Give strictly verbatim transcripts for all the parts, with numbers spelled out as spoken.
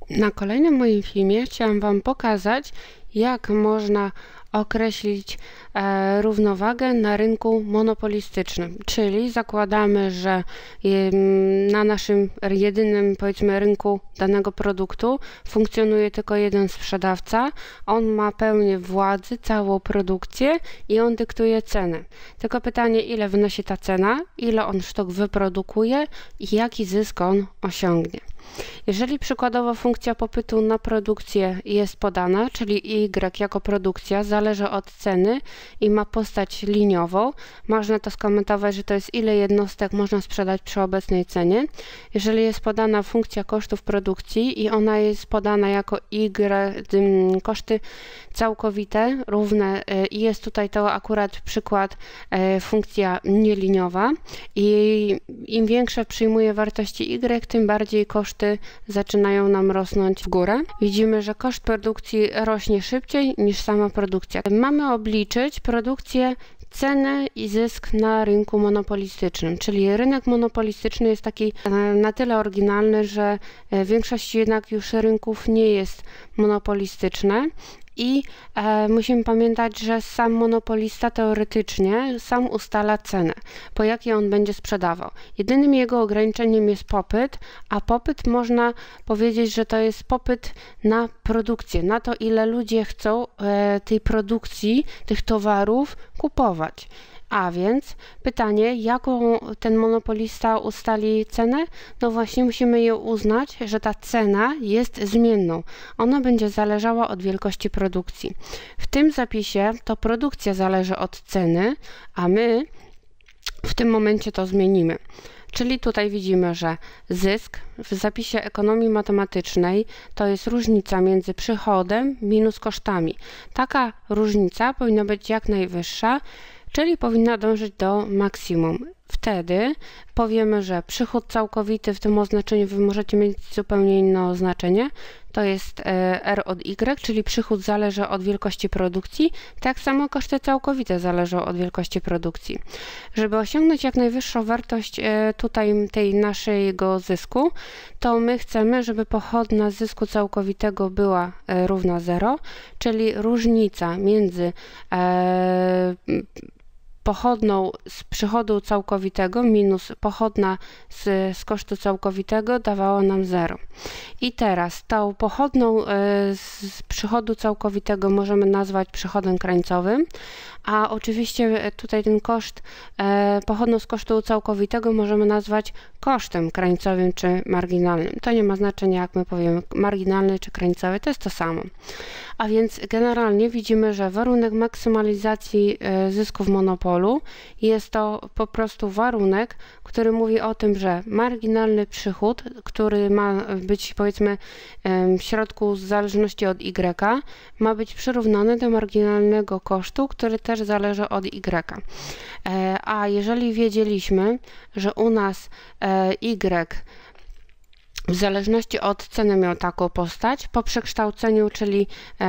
Na kolejnym moim filmie chciałam Wam pokazać, jak można określić e, równowagę na rynku monopolistycznym, czyli zakładamy, że je, na naszym jedynym, powiedzmy, rynku danego produktu funkcjonuje tylko jeden sprzedawca, on ma pełnię władzy, całą produkcję i on dyktuje cenę. Tylko pytanie, ile wynosi ta cena, ile on sztuk wyprodukuje i jaki zysk on osiągnie. Jeżeli przykładowo funkcja popytu na produkcję jest podana, czyli Y jako produkcja zależy od ceny i ma postać liniową, można to skomentować, że to jest ile jednostek można sprzedać przy obecnej cenie. Jeżeli jest podana funkcja kosztów produkcji i ona jest podana jako Y, koszty całkowite równe i jest tutaj to akurat przykład funkcja nieliniowa i im większe przyjmuje wartości Y, tym bardziej koszty zaczynają nam rosnąć w górę. Widzimy, że koszt produkcji rośnie szybciej niż sama produkcja. Mamy obliczyć produkcję, cenę i zysk na rynku monopolistycznym, czyli rynek monopolistyczny jest taki na tyle oryginalny, że w większości jednak już rynków nie jest monopolistyczne. I e, musimy pamiętać, że sam monopolista teoretycznie sam ustala cenę, po jakiej on będzie sprzedawał. Jedynym jego ograniczeniem jest popyt, a popyt można powiedzieć, że to jest popyt na produkcję, na to, ile ludzie chcą e, tej produkcji, tych towarów kupować. A więc pytanie, jaką ten monopolista ustali cenę? No właśnie musimy ją uznać, że ta cena jest zmienną. Ona będzie zależała od wielkości produkcji. W tym zapisie to produkcja zależy od ceny, a my w tym momencie to zmienimy. Czyli tutaj widzimy, że zysk w zapisie ekonomii matematycznej to jest różnica między przychodem minus kosztami. Taka różnica powinna być jak najwyższa, czyli powinna dążyć do maksimum. Wtedy powiemy, że przychód całkowity w tym oznaczeniu wy możecie mieć zupełnie inne oznaczenie. To jest R od Y, czyli przychód zależy od wielkości produkcji, tak samo koszty całkowite zależą od wielkości produkcji. Żeby osiągnąć jak najwyższą wartość tutaj tej naszego zysku, to my chcemy, żeby pochodna zysku całkowitego była równa zero, czyli różnica między e, pochodną z przychodu całkowitego minus pochodna z, z kosztu całkowitego dawała nam zero. I teraz tą pochodną y, z przychodu całkowitego możemy nazwać przychodem krańcowym, a oczywiście tutaj ten koszt e, pochodną z kosztu całkowitego możemy nazwać kosztem krańcowym czy marginalnym. To nie ma znaczenia, jak my powiemy marginalny czy krańcowy, to jest to samo. A więc generalnie widzimy, że warunek maksymalizacji e, zysków monopolu jest to po prostu warunek, który mówi o tym, że marginalny przychód, który ma być powiedzmy w środku w zależności od Y, ma być przyrównany do marginalnego kosztu, który też zależy od Y. A jeżeli wiedzieliśmy, że u nas Y w zależności od ceny miał taką postać, po przekształceniu, czyli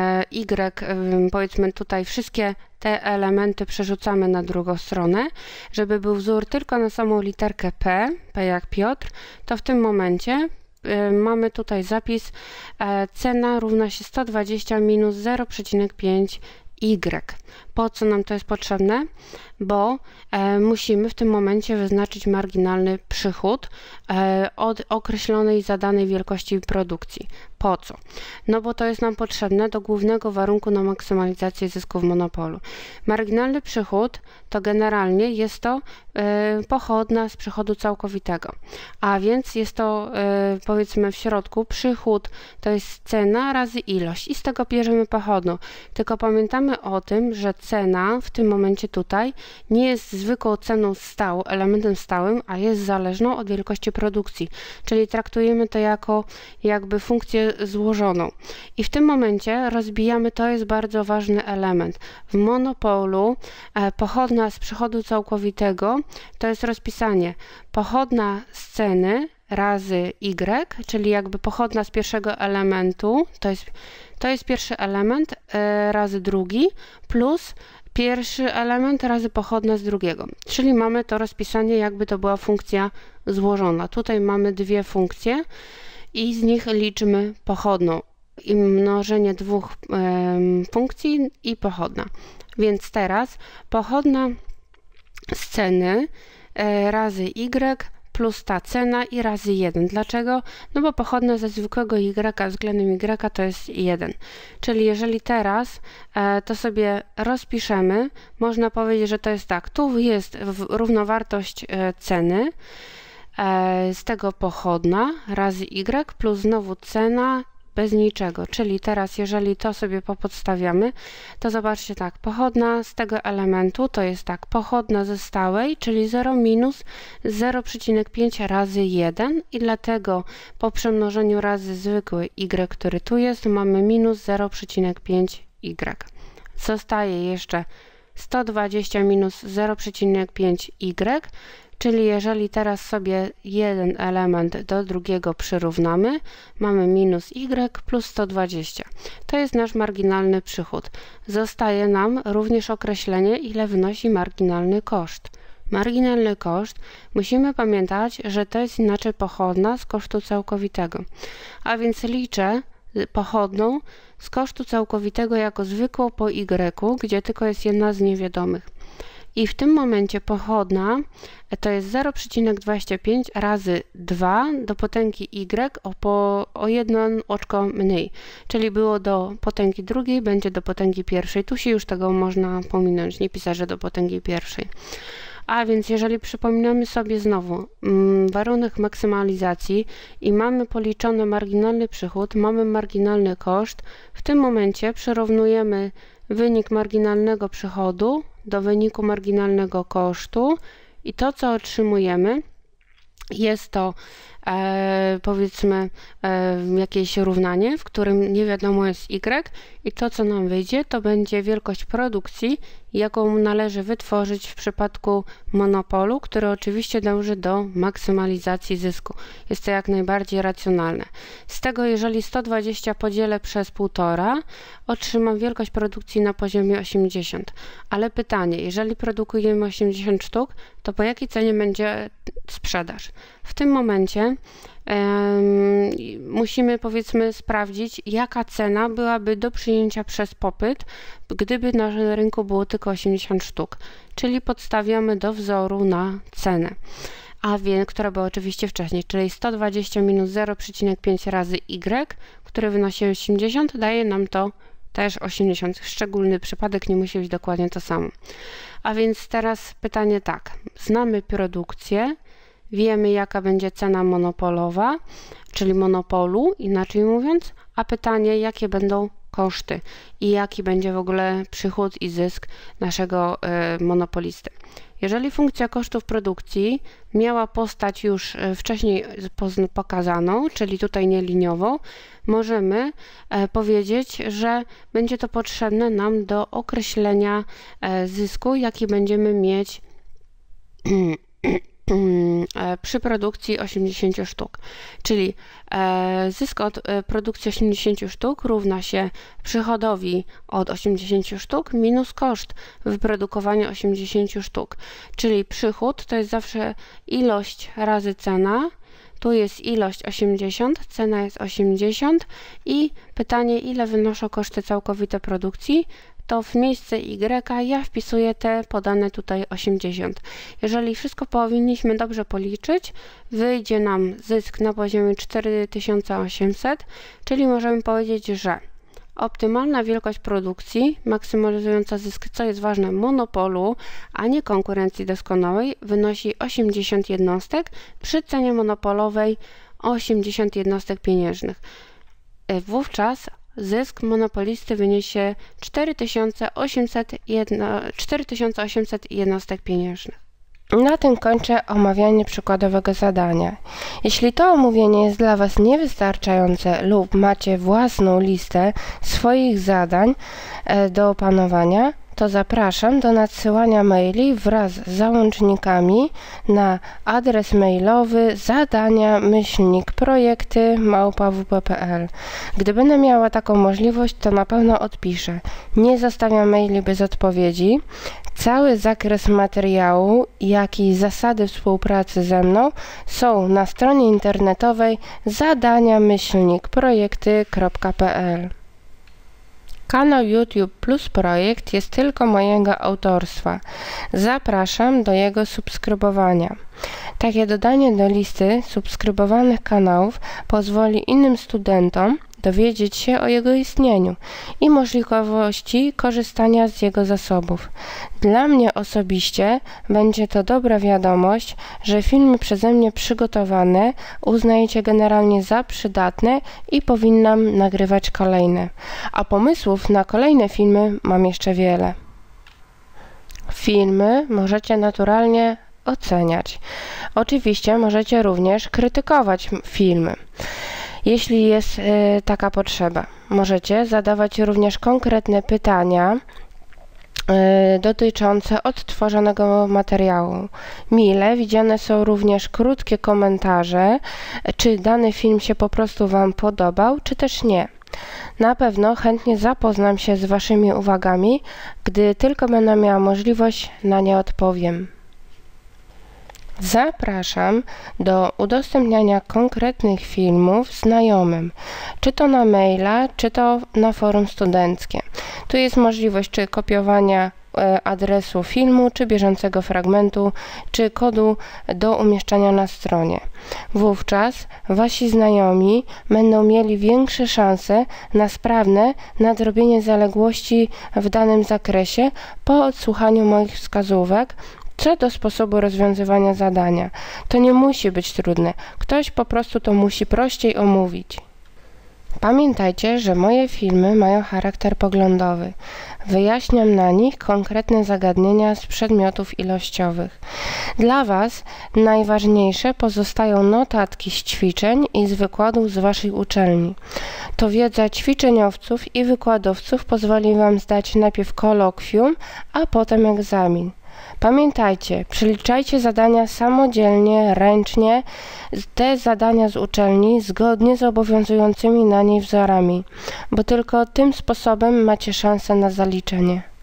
Y, powiedzmy tutaj wszystkie te elementy przerzucamy na drugą stronę, żeby był wzór tylko na samą literkę P, P jak Piotr, to w tym momencie mamy tutaj zapis cena równa się sto dwadzieścia minus zero przecinek pięć Y. Po co nam to jest potrzebne? Bo e, musimy w tym momencie wyznaczyć marginalny przychód e, od określonej zadanej wielkości produkcji. Po co? No bo to jest nam potrzebne do głównego warunku na maksymalizację zysków monopolu. Marginalny przychód to generalnie jest to e, pochodna z przychodu całkowitego, a więc jest to e, powiedzmy w środku przychód to jest cena razy ilość i z tego bierzemy pochodną. Tylko pamiętamy o tym, że cena w tym momencie tutaj nie jest zwykłą ceną stałą, elementem stałym, a jest zależną od wielkości produkcji, czyli traktujemy to jako jakby funkcję złożoną. I w tym momencie rozbijamy, to jest bardzo ważny element. W monopolu e, pochodna z przychodu całkowitego to jest rozpisanie pochodna z ceny razy Y, czyli jakby pochodna z pierwszego elementu, to jest, to jest pierwszy element e, razy drugi, plus pierwszy element razy pochodna z drugiego. Czyli mamy to rozpisanie, jakby to była funkcja złożona. Tutaj mamy dwie funkcje i z nich liczymy pochodną. I mnożenie dwóch y, funkcji i pochodna. Więc teraz pochodna z ceny y, razy y plus ta cena i razy jeden. Dlaczego? No bo pochodna ze zwykłego y względem y to jest jeden. Czyli jeżeli teraz e, to sobie rozpiszemy, można powiedzieć, że to jest tak. Tu jest równowartość e, ceny, e, z tego pochodna razy y plus znowu cena bez niczego. Czyli teraz jeżeli to sobie popodstawiamy, to zobaczcie tak, pochodna z tego elementu to jest tak, pochodna ze stałej, czyli zero minus zero przecinek pięć razy jeden i dlatego po przemnożeniu razy zwykły y, który tu jest, mamy minus zero przecinek pięć y. Zostaje jeszcze sto dwadzieścia minus zero przecinek pięć y, czyli jeżeli teraz sobie jeden element do drugiego przyrównamy, mamy minus y plus sto dwadzieścia. To jest nasz marginalny przychód. Zostaje nam również określenie, ile wynosi marginalny koszt. Marginalny koszt, musimy pamiętać, że to jest inaczej pochodna z kosztu całkowitego. A więc liczę pochodną z kosztu całkowitego jako zwykłą po y, gdzie tylko jest jedna z niewiadomych. I w tym momencie pochodna to jest zero przecinek dwadzieścia pięć razy dwa do potęgi y o, po, o jedno oczko mniej. Czyli było do potęgi drugiej, będzie do potęgi pierwszej. Tu się już tego można pominąć, nie pisać, że do potęgi pierwszej. A więc jeżeli przypominamy sobie znowu mm, warunek maksymalizacji i mamy policzony marginalny przychód, mamy marginalny koszt, w tym momencie przyrównujemy wynik marginalnego przychodu do wyniku marginalnego kosztu i to, co otrzymujemy, jest to e, powiedzmy e, jakieś równanie, w którym nie wiadomo jest y i to, co nam wyjdzie, to będzie wielkość produkcji, jaką należy wytworzyć w przypadku monopolu, który oczywiście dąży do maksymalizacji zysku. Jest to jak najbardziej racjonalne. Z tego, jeżeli sto dwadzieścia podzielę przez półtora, otrzymam wielkość produkcji na poziomie osiemdziesiąt. Ale pytanie, jeżeli produkujemy osiemdziesiąt sztuk, to po jakiej cenie będzie sprzedaż? W tym momencie Um, musimy powiedzmy sprawdzić, jaka cena byłaby do przyjęcia przez popyt, gdyby na rynku było tylko osiemdziesiąt sztuk, czyli podstawiamy do wzoru na cenę, a więc, która była oczywiście wcześniej, czyli sto dwadzieścia minus zero przecinek pięć razy y, który wynosi osiemdziesiąt, daje nam to też osiemdziesiąt. Szczególny przypadek, nie musi być dokładnie to samo. A więc teraz pytanie tak, znamy produkcję, wiemy, jaka będzie cena monopolowa, czyli monopolu, inaczej mówiąc, a pytanie, jakie będą koszty i jaki będzie w ogóle przychód i zysk naszego y, monopolisty. Jeżeli funkcja kosztów produkcji miała postać już wcześniej pokazaną, czyli tutaj nieliniową, możemy e, powiedzieć, że będzie to potrzebne nam do określenia e, zysku, jaki będziemy mieć przy produkcji osiemdziesięciu sztuk, czyli e, zysk od e, produkcji osiemdziesięciu sztuk równa się przychodowi od osiemdziesięciu sztuk minus koszt wyprodukowania osiemdziesięciu sztuk, czyli przychód to jest zawsze ilość razy cena, tu jest ilość osiemdziesiąt, cena jest osiemdziesiąt i pytanie, ile wynoszą koszty całkowite produkcji, to w miejsce y ja wpisuję te podane tutaj osiemdziesiąt. Jeżeli wszystko powinniśmy dobrze policzyć, wyjdzie nam zysk na poziomie cztery tysiące osiemset, czyli możemy powiedzieć, że optymalna wielkość produkcji, maksymalizująca zysk, co jest ważne, monopolu, a nie konkurencji doskonałej, wynosi osiemdziesiąt jednostek, przy cenie monopolowej osiemdziesiąt jednostek pieniężnych. Wówczas zysk monopolisty wyniesie cztery tysiące osiemset jednostek pieniężnych. Na tym kończę omawianie przykładowego zadania. Jeśli to omówienie jest dla Was niewystarczające lub macie własną listę swoich zadań do opanowania, to zapraszam do nadsyłania maili wraz z załącznikami na adres mailowy zadania myślnik projekty małpa w p kropka p l. Gdy będę miała taką możliwość, to na pewno odpiszę. Nie zostawiam maili bez odpowiedzi. Cały zakres materiału, jak i zasady współpracy ze mną są na stronie internetowej zadania myślnik projekty kropka p l. Kanał YouTube Plus Projekt jest tylko mojego autorstwa. Zapraszam do jego subskrybowania. Takie dodanie do listy subskrybowanych kanałów pozwoli innym studentom dowiedzieć się o jego istnieniu i możliwości korzystania z jego zasobów. Dla mnie osobiście będzie to dobra wiadomość, że filmy przeze mnie przygotowane uznajecie generalnie za przydatne i powinnam nagrywać kolejne. A pomysłów na kolejne filmy mam jeszcze wiele. Filmy możecie naturalnie oceniać. Oczywiście możecie również krytykować filmy, jeśli jest y, taka potrzeba. Możecie zadawać również konkretne pytania y, dotyczące odtworzonego materiału. Mile widziane są również krótkie komentarze, czy dany film się po prostu Wam podobał, czy też nie. Na pewno chętnie zapoznam się z Waszymi uwagami, gdy tylko będę miała możliwość, na nie odpowiem. Zapraszam do udostępniania konkretnych filmów znajomym, czy to na maila, czy to na forum studenckie. Tu jest możliwość czy kopiowania e, adresu filmu, czy bieżącego fragmentu, czy kodu do umieszczania na stronie. Wówczas Wasi znajomi będą mieli większe szanse na sprawne nadrobienie zaległości w danym zakresie po odsłuchaniu moich wskazówek co do sposobu rozwiązywania zadania. To nie musi być trudne. Ktoś po prostu to musi prościej omówić. Pamiętajcie, że moje filmy mają charakter poglądowy. Wyjaśniam na nich konkretne zagadnienia z przedmiotów ilościowych. Dla Was najważniejsze pozostają notatki z ćwiczeń i z wykładów z Waszej uczelni. To wiedza ćwiczeniowców i wykładowców pozwoli Wam zdać najpierw kolokwium, a potem egzamin. Pamiętajcie, przeliczajcie zadania samodzielnie, ręcznie, te zadania z uczelni zgodnie z obowiązującymi na niej wzorami, bo tylko tym sposobem macie szansę na zaliczenie.